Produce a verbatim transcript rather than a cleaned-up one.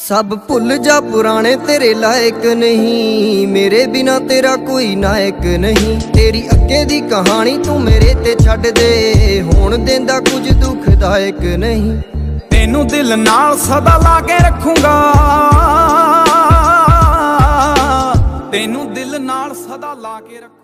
सब भुल जा पुराने तेरे लायक नहीं, मेरे बिना तेरा कोई नायक नहीं। तेरी अगे दी कहानी तू मेरे ते छड्ड दे, होण देंदा कुछ दुखदायक नहीं। तेनू दिल नाल सदा ला के रखूंगा, तेनू दिल नाल सदा ला के रखूंगा।